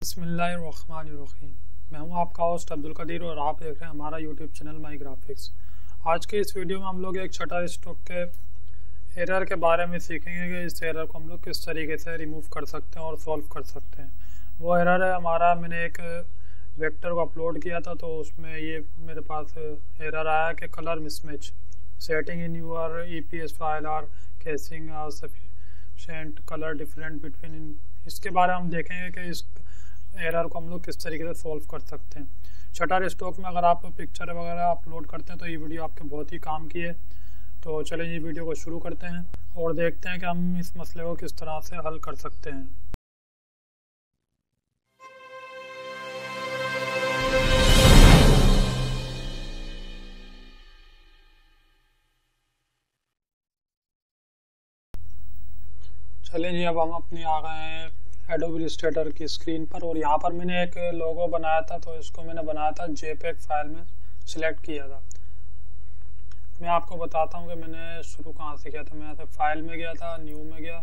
बिस्मिल्लाहिर्रहमानिर्रहीम। मैं हूं आपका होस्ट अब्दुल कदीर और आप देख रहे हैं हमारा यूट्यूब चैनल माई ग्राफिक्स। आज के इस वीडियो में हम लोग एक शटर स्टॉक के एरर के बारे में सीखेंगे कि इस एरर को हम लोग किस तरीके से रिमूव कर सकते हैं और सॉल्व कर सकते हैं। वो एरर है हमारा, मैंने एक वेक्टर को अपलोड किया था तो उसमें ये मेरे पास एरर आया कि colour mismatch setting in your EPS file are causing are sufficient colour different between. इसके बारे में हम देखेंगे कि इस एरर को हम लोग किस तरीके से सॉल्व कर सकते हैं। शटर स्टॉक में अगर आप पिक्चर वगैरह अपलोड करते हैं तो ये वीडियो आपके बहुत ही काम की है। तो चलिए ये वीडियो को शुरू करते हैं और देखते हैं कि हम इस मसले को किस तरह से हल कर सकते हैं। चलिए जी, अब हम अपनी आ गए हैं एडोबी इलस्ट्रेटर की स्क्रीन पर और यहाँ पर मैंने एक लोगो बनाया था तो इसको मैंने बनाया था JPEG फाइल में सिलेक्ट किया था। मैं आपको बताता हूँ कि मैंने शुरू कहाँ से किया था। मैं यहाँ से फाइल में गया था, न्यू में गया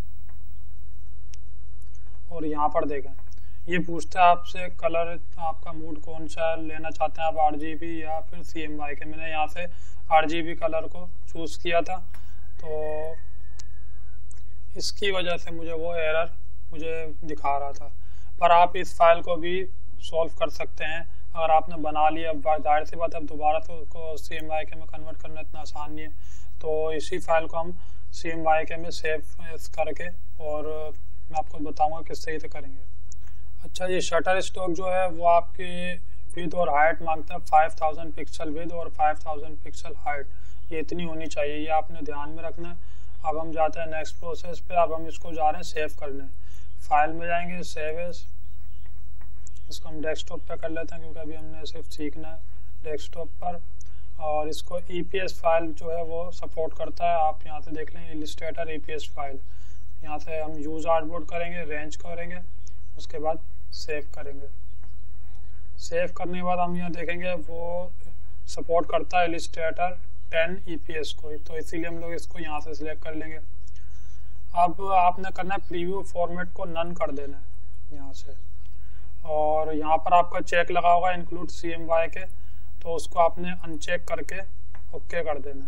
और यहाँ पर देखें ये पूछता है आपसे कलर, आपका मूड कौन सा लेना चाहते हैं आप, RGB या फिर CMYK के। मैंने यहाँ से RGB कलर को चूज़ किया था तो इसकी वजह से मुझे वो एरर दिखा रहा था। पर आप इस फाइल को भी सॉल्व कर सकते हैं अगर आपने बना लिया। जाहिर सी बात है, अब दोबारा तो उसको CMYK में कन्वर्ट करना इतना आसान नहीं है। तो इसी फाइल को हम CMYK में सेव करके और मैं आपको बताऊंगा किस तरीके से करेंगे। अच्छा, ये शटर स्टॉक जो है वो आपकी विड्थ और हाइट मांगता है 5000 पिक्सल विड्थ और 5000 पिक्सल हाइट। ये इतनी होनी चाहिए, ये आपने ध्यान में रखना है। अब हम जाते हैं नेक्स्ट प्रोसेस पे। अब हम इसको जा रहे हैं सेव करने। फाइल में जाएंगे, सेव एज, इसको हम डेस्कटॉप पे कर लेते हैं क्योंकि अभी हमने सिर्फ सीखना है डेस्कटॉप पर। और इसको EPS फाइल जो है वो सपोर्ट करता है। आप यहाँ से देख लें इलस्ट्रेटर EPS फाइल। यहाँ से हम यूज़ आर्टबोर्ड करेंगे, रेंज करेंगे, उसके बाद सेव करेंगे। सेव करने के बाद हम यहाँ देखेंगे वो सपोर्ट करता है इलस्ट्रेटर 10 EPS को, तो इसीलिए हम लोग इसको यहाँ से सिलेक्ट कर लेंगे। अब आपने करना है प्रीव्यू फॉर्मेट को नन कर देना है यहाँ से, और यहाँ पर आपका चेक लगा होगा इंक्लूड CMYK, तो उसको आपने अनचेक करके ओके कर देना है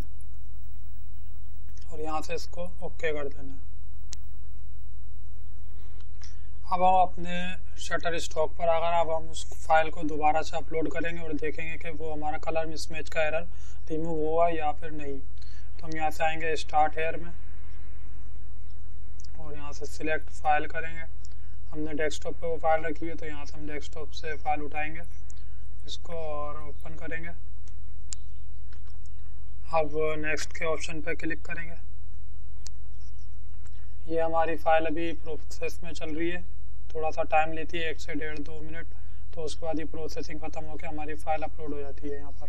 और यहाँ से इसको ओके कर देना है। अब हम अपने शटर स्टॉक पर अगर अब हम उस फाइल को दोबारा से अपलोड करेंगे और देखेंगे कि वो हमारा कलर मिसमैच का एरर रिमूव हुआ या फिर नहीं। तो हम यहाँ से आएंगे स्टार्ट हेयर में और यहाँ से सिलेक्ट फाइल करेंगे। हमने डेस्कटॉप पे वो फाइल रखी हुई है तो यहाँ से हम डेस्कटॉप से फाइल उठाएंगे इसको और ओपन करेंगे। अब नेक्स्ट के ऑप्शन पे क्लिक करेंगे। ये हमारी फाइल अभी प्रोसेस में चल रही है, थोड़ा सा टाइम लेती है 1 से 1.5-2 मिनट। तो उसके बाद ये प्रोसेसिंग ख़त्म होकर हमारी फाइल अपलोड हो जाती है। यहाँ पर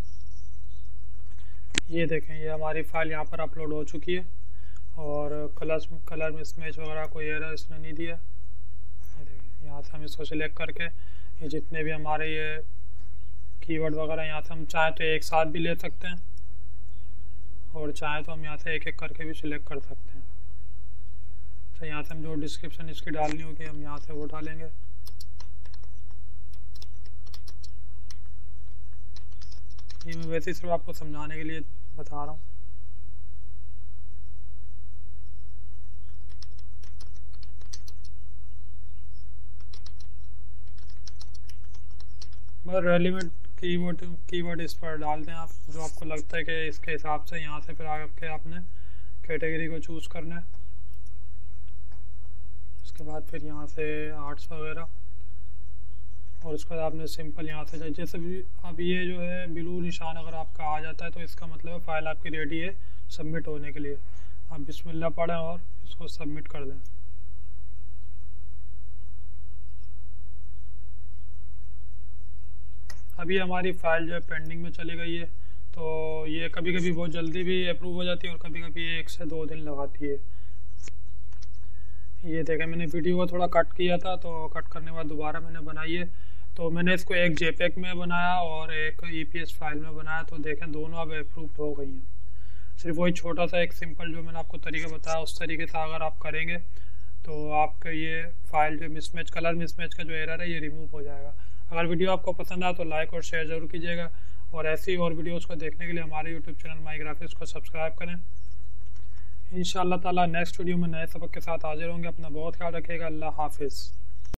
ये देखें, ये हमारी फाइल यहाँ पर अपलोड हो चुकी है और कलर मिसमैच वगैरह कोई एरर इसने नहीं दिया। ये देखें, यहाँ से हम इसको सिलेक्ट करके ये जितने भी हमारे ये कीवर्ड वगैरह यहाँ से हम चाहें तो एक साथ भी ले सकते हैं और चाहें तो हम यहाँ से एक एक करके भी सिलेक्ट कर सकते हैं। तो यहाँ से हम जो डिस्क्रिप्शन इसकी डालनी होगी हम यहाँ से वो डालेंगे। ये मैं वैसे सिर्फ आपको समझाने के लिए बता रहा हूँ। बस रेलिवेंट कीवर्ड इस पर डाल दें आप, जो आपको लगता है कि इसके हिसाब से यहाँ से फिर आगे आपने कैटेगरी को चूज़ करना है। उसके बाद फिर यहाँ से आर्ट्स वगैरह और उसके बाद आपने सिंपल यहाँ से जैसे भी अब ये जो है ब्लू निशान अगर आपका आ जाता है तो इसका मतलब है फाइल आपकी रेडी है सबमिट होने के लिए। आप बिस्मिल्लाह पढ़ें और इसको सबमिट कर दें। अभी हमारी फाइल जो है पेंडिंग में चली गई है, तो ये कभी कभी बहुत जल्दी भी अप्रूव हो जाती है और कभी कभी 1 से 2 दिन लगाती है। ये देखें, मैंने वीडियो को थोड़ा कट किया था तो कट करने के बाद दोबारा मैंने बनाई है। तो मैंने इसको एक JPEG में बनाया और एक EPS फाइल में बनाया, तो देखें दोनों अब अप्रूव हो गई हैं। सिर्फ वही छोटा सा एक सिंपल जो मैंने आपको तरीका बताया उस तरीके से अगर आप करेंगे तो आपका ये फाइल जो मिसमैच, कलर मिसमैच का जो एरर है ये रिमूव हो जाएगा। अगर वीडियो आपको पसंद आए तो लाइक और शेयर ज़रूर कीजिएगा, और ऐसी और वीडियोस को देखने के लिए हमारे यूट्यूब चैनल माई ग्राफिक्स को सब्सक्राइब करें। इंशाअल्लाह ताला नेक्स्ट वीडियो में नए सबक के साथ हाजिर होंगे। अपना बहुत ख्याल रखिएगा। अल्लाह हाफिज़।